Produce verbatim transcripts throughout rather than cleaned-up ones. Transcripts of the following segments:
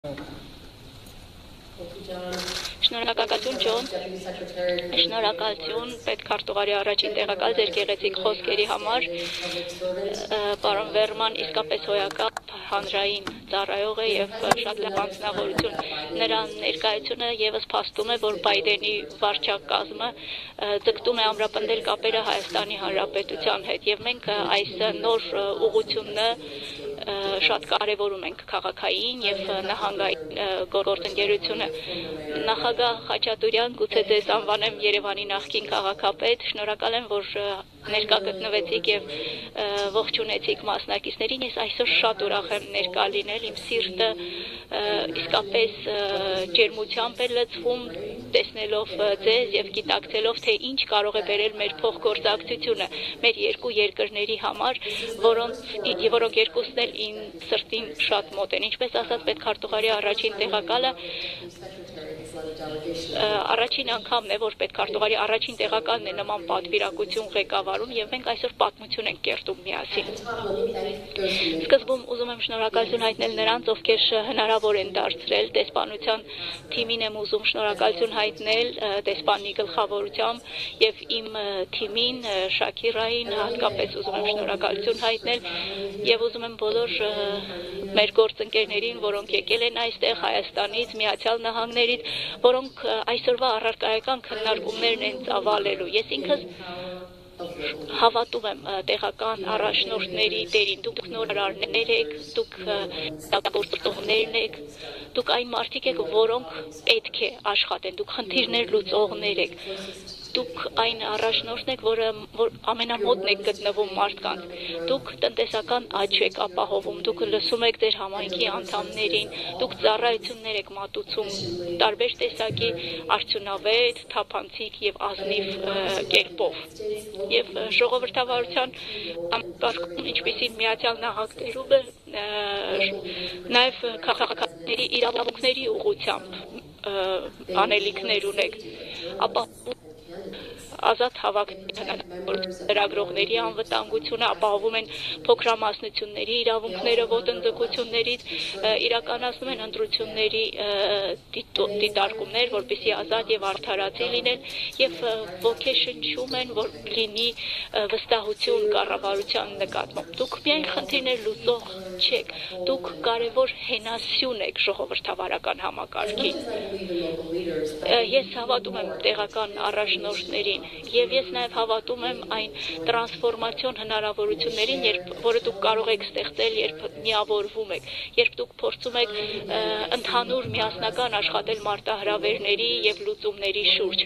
Շնորհակալություն Ջոն, շնորհակալություն պետքարտուղարի առաջին տեղակալ ձեր գեղեցիկ խոսքերի համար, պարոն Վերման իսկապես հոյակապ, հանրային ծառայող է և շատ լավ անձնավորություն, նրա ներկայությունը ևս փաստում է, որ Բայդենի վարչակազմը ձգտում է ամրապնդել կապերը Հայաստանի Հանրապետության հետ և մենք այս նոր ուղղությունը շատ կարևորում ենք քաղաքային և նահանգային գործընկերությունը։ Նախագահ Խաչատուրյան, գուցե ձեզ անվանեմ Երևանի նախկին քաղաքապետ, շնորհակալ եմ, որ ներկա գտնվեցիք և ողջունեցիք մասնակիցներին, ես այսօր շատ ուրախ եմ ներկա լինել, իմ սիրտը իսկապես ջերմությամբ է լցվում, տեսնելով ձեզ և գիտակցելով, թե ինչ կարող է բերել մեր փոխգործակցությունը մեր երկու երկրների համար, որոնք երկուսն էլ իմ սրտին շատ մոտ են, ինչպես ասաց պետքարտուղարի առաջին տեղակալը, առաջին անգամն է, որ պետքարտուղարի առաջին տեղակալն է նման պատվիրակություն ղեկավարում և մենք այսօր պատմություն ենք կերտում միասին։ Սկզբում ուզում եմ շնորհակալություն հայտնել նրանց, ովքեր հնարավոր են դարձրել դեսպանության թիմին եմ ուզում շնորհակալություն հայտնել դեսպանի գլխավորությամբ և իմ թիմին Շաքիրային հատկապես ուզում եմ շնորհակալություն հայտնել և ուզում եմ բոլոր մեր գործընկերներին, որոնք եկել են այստեղ Հայաստանից, Միացյալ Նահանգներից, որոնք այսօրվա առարկայական քննարկումներն են ծավալելու։ Ես ինքս հավատում եմ տեղական առաջնորդների դերին, դուք նորարարներ եք, դուք գործողներն եք, դուք այն մարդիկ եք, որոնք պետք է աշխատեն, դուք խնդիրներ լուծողներ եք, դուք այն առաջնորդն եք, որը որ ամենամոտն եք գտնվում մարդկանց, դուք տնտեսական աճ եք ապահովում, դուք լսում եք ձեր համայնքի անդամներին, դուք ծառայություններ եք մատուցում տարբեր տեսակի արդյունավետ, թափանցիկ և ազնիվ կերպով և ժողովրդավարության ամբարկում, ինչպիսին Միացյալ Նահանգներում է, նաև քաղաքացիների իրավունքների ուղղությամբ անելիքներ ունեք, ապա ազատ հավաքների լրագրողների անվտանգությունը ապահովում են փոքրամասնությունների իրավունքները ոտնձգություններից, իրականացնում են ընտրությունների դիտարկումներ, որպեսզի ազատ և արդարացի լինեն և ոգեշնչում են, որ լինի վստահություն կառավարության նկատմամբ։ Դուք միայն խնդիրներ լուծող չեք, դուք կարևոր հենասյուն եք ժողովրդավարական համակարգին։ Ես հավատում եմ տեղական առաջնորդներին և ես նաև հավատում եմ այն տրանսֆորմացիոն հնարավորություններին, որը դուք կարող եք ստեղծել, երբ միավորվում եք, երբ դուք փորձում եք ընդհանուր միասնական աշխատել մարտահրավերների և լուծումների շուրջ։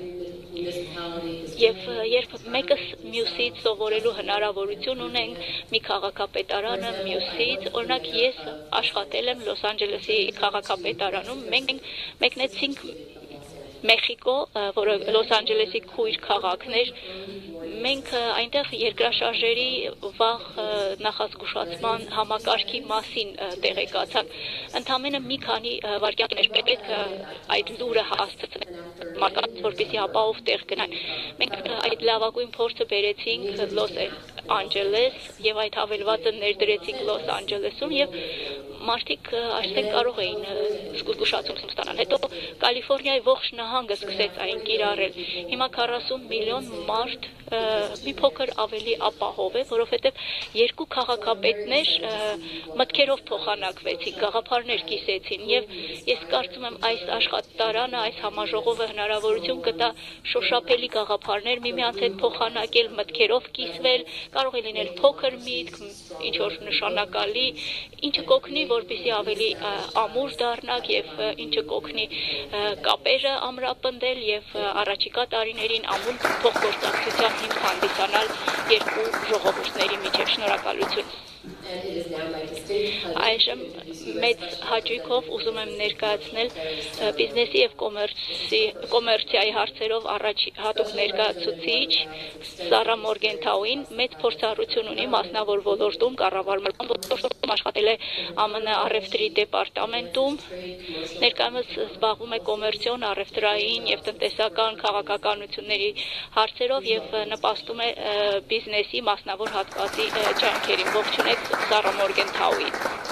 Եվ երբ մեկս մյուսից սովորելու հնարավորություն ունենք, մի քաղաքապետարանը մյուսից, օրինակ ես աշխատել եմ Լոս Անջելեսի քաղաքապետարանում, մենք մեկնեցինք Մեխիկո, որը Լոս Անջելեսի քույր քաղաքն էր, մենք այնտեղ երկրաշարժերի վաղ նախազգուշացման համակարգի մասին տեղեկացանք, ընդամենը մի քանի վայրկյան էր պետք այդ լուրը հասցնել մարդկանց, որպեսզի ապահով տեղ գնան։ Մենք այդ լավագույն փորձը բերեցինք Լոս Անջելես և այդ հավելվածը ներդրեցինք Լոս Անջելեսում և մարդիկ այսպես կարող էին զգուշացում ստանալ։ Հետո Կալիֆոռնիայի ողջ նահանգը սկսեց այն կիրառել։ Հիմա քառասուն միլիոն մարդ մի փոքր ավելի ապահով է, որովհետև երկու քաղաքապետներ մտքերով փոխանակվեցին, գաղափարներ կիսեցին և ես կարծում եմ այս աշխատարանը, այս համաժողովը հնարավորություն կտա շոշափելի գաղափարներ միմյանց հետ փոխանակել, մտքերով կիսվել, կարող է լինել փոքր միտք, ինչ որ նշանակալի, ինչը կօգնի, որպեսզի ավելի ամուր դառնաք և ինչը կօգնի կապերը ամրապնդել և առաջիկա տարիներին ամուր փոխգործակցության հիմք հանդիսանալ երկու ժողովուրդների միջև։ Շնորհակալություն։ Այժմ մեծ հաճույքով ուզում եմ ներկայացնել բիզնեսի և կոմերցիայի հարցերով հատուկ ներկայացուցիչ Սառա Մորգենթաուին, մեծ փորձառություն ունի մասնավոր ոլորտում, կառավարման ոլորտում, աշխատել է Ամն առևտրի դեպարտամենտում, ներկայումս զբաղվում է կոմերցիոն, առևտրային և տնտեսական քաղաքականությունների հարցերով և նպաստում է բիզնեսի մասնավոր հատվածի ջանքերին։ Ողջունեք Սառա Մորգենթաուին։